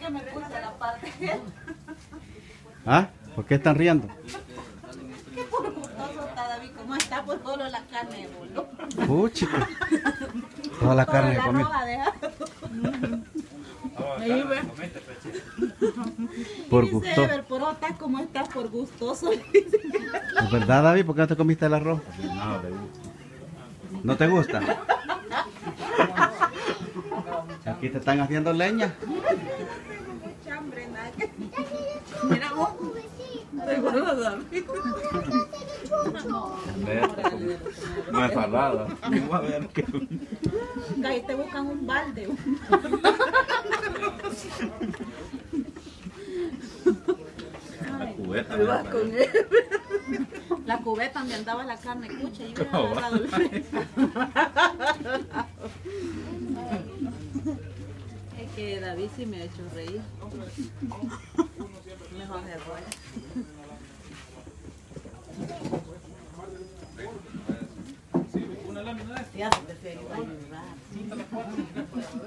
que me puse la parte. ¿Ah? ¿Por qué están riendo? Qué por gustoso está David, ¿cómo está? Por solo la carne, boludo. Chica. Toda la carne que la comí. roja, deja. Ahí ve. Por Dice gusto. Ever, pero estás como estás por gustoso. ¿Es verdad, David? ¿Por qué no te comiste el arroz? No, te gusta. ¿No te gusta? Aquí te están haciendo leña. Mucha hambre, nada. Mira vos. Seguro, David. No es salada. Ahí te buscan un balde. La cubeta. La cubeta donde andaba la carne cucha y hubiera agarrado el fresco. Es que David sí me ha hecho reír. Mejor se fue. Ya se te fue a ayudar.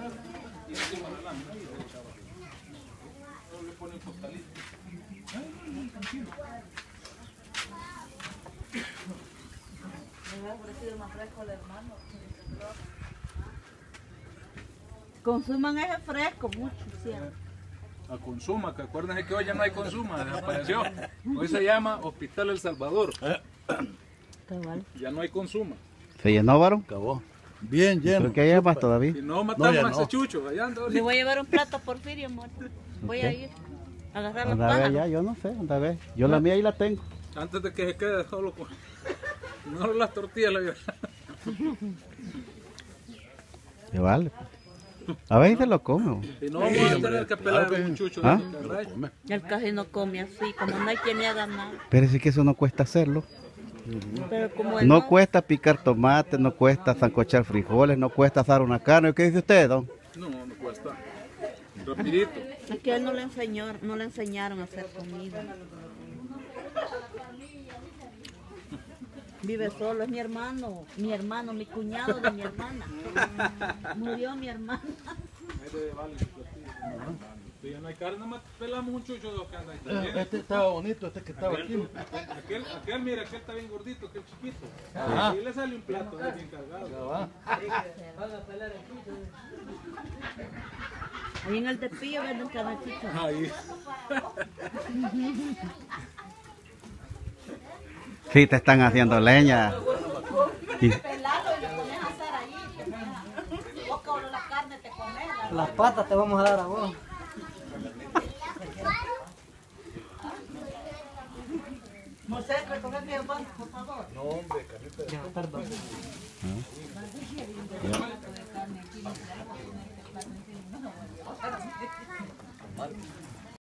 Me ha ofrecido más fresco el hermano. Consuman ese fresco mucho, siempre. A Consuma, que acuérdense que hoy ya no hay Consuma, desapareció. Hoy se llama Hospital El Salvador. Ya no hay Consuma. ¿Se llenó, varón? Acabó. Bien lleno. ¿Por qué hay más todavía? Si no, matamos ya a ese no. chucho. Allá anda. Le voy a llevar un plato a Porfirio, amor. Voy a ir a agarrar los Anda a ver pájaros. allá, yo no sé, anda a ver. Yo la mía ahí la tengo. Antes de que se quede solo con... No las tortillas la lleva. Que vale. A ver si se lo come. Si no, vamos a tener que pelar a un chucho. ¿Ah? de esos, ¿verdad? El casi no come así, como no hay quien le haga nada. Pero sí que eso no cuesta hacerlo. Pero como él No cuesta picar tomate, no cuesta sancochar frijoles, no cuesta asar una carne. ¿Qué dice usted, don? No, no cuesta. Rapidito. es que él no le enseñó, no le enseñaron a hacer comida. Vive solo, es mi hermano, mi cuñado de mi hermana. Murió mi hermana. Si ya no hay carne, nada más pelamos un chucho de los que anda ahí. Este estaba bonito, este que estaba aquí. Aquel, mira, aquel está bien gordito, aquel chiquito. Ajá. Ahí le sale un plato de bien cargado. Ya va. Ahí en el tepillo venden canachito. Ahí. Sí, te están haciendo leña. Y- Pelado y lo pones a hacer ahí. Vos cabrón la carne te comes. Las patas te vamos a dar a vos. José, recoge mi hermano, por favor. No, hombre, carnita. Ya, perdón.